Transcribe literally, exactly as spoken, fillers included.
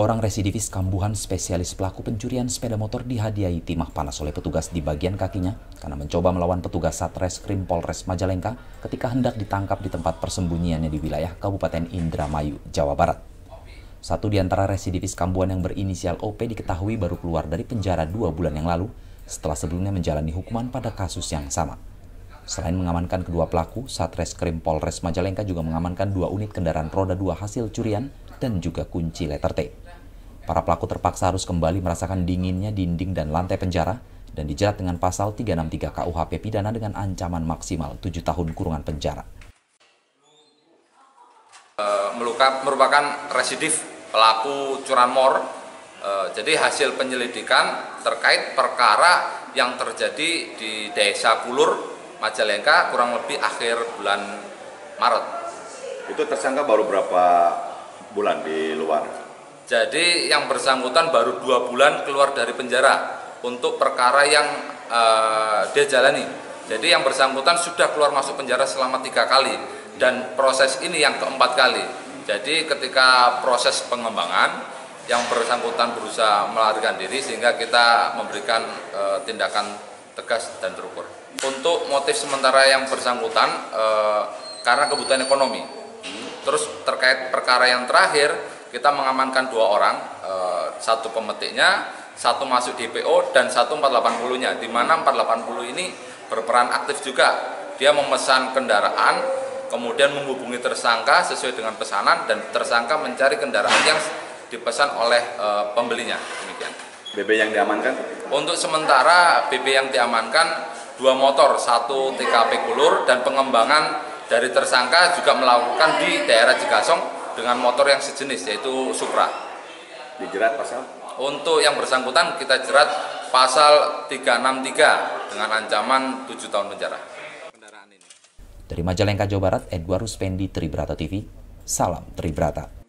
Dua orang residivis kambuhan spesialis pelaku pencurian sepeda motor dihadiahi timah panas oleh petugas di bagian kakinya karena mencoba melawan petugas Satreskrim Polres Majalengka ketika hendak ditangkap di tempat persembunyiannya di wilayah Kabupaten Indramayu, Jawa Barat. Satu di antara residivis kambuhan yang berinisial O P diketahui baru keluar dari penjara dua bulan yang lalu setelah sebelumnya menjalani hukuman pada kasus yang sama. Selain mengamankan kedua pelaku, Satreskrim Polres Majalengka juga mengamankan dua unit kendaraan roda dua hasil curian dan juga kunci letter T. Para pelaku terpaksa harus kembali merasakan dinginnya dinding dan lantai penjara dan dijerat dengan pasal tiga enam tiga K U H P pidana dengan ancaman maksimal tujuh tahun kurungan penjara. Merupakan residif pelaku curanmor. Jadi hasil penyelidikan terkait perkara yang terjadi di Desa Kulur, Majalengka kurang lebih akhir bulan Maret. Itu tersangka baru berapa bulan di luar? Jadi yang bersangkutan baru dua bulan keluar dari penjara untuk perkara yang uh, dia jalani. Jadi yang bersangkutan sudah keluar masuk penjara selama tiga kali dan proses ini yang keempat kali. Jadi ketika proses pengembangan yang bersangkutan berusaha melarikan diri sehingga kita memberikan uh, tindakan tegas dan terukur. Untuk motif sementara yang bersangkutan uh, karena kebutuhan ekonomi. Terus terkait perkara yang terakhir, kita mengamankan dua orang, eh, satu pemetiknya, satu masuk D P O, dan satu empat delapan puluh-nya, di mana empat delapan puluh ini berperan aktif juga. Dia memesan kendaraan, kemudian menghubungi tersangka sesuai dengan pesanan, dan tersangka mencari kendaraan yang dipesan oleh eh, pembelinya. Demikian. B B yang diamankan? Untuk sementara B B yang diamankan dua motor, satu T K P Kulur, dan pengembangan dari tersangka juga melakukan di daerah Cigasong dengan motor yang sejenis yaitu Supra. Dijerat pasal? Untuk yang bersangkutan kita jerat pasal tiga enam tiga dengan ancaman tujuh tahun penjara. Dari Majalengka, Jawa Barat, Edward Ruspendi, Tribrata T V. Salam Tribrata.